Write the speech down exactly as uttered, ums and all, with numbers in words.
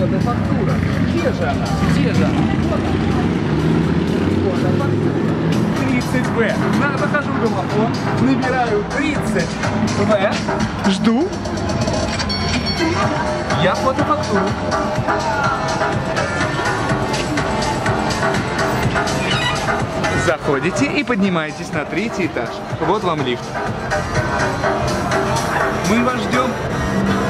Фотофактура. Где же она? Где же она? Вот она. Фотофактура. тридцать вэ. На, захожу в домофон, набираю тридцать вэ, жду. Я фотофактуру. Заходите и поднимаетесь на третий этаж. Вот вам лифт. Мы вас ждем.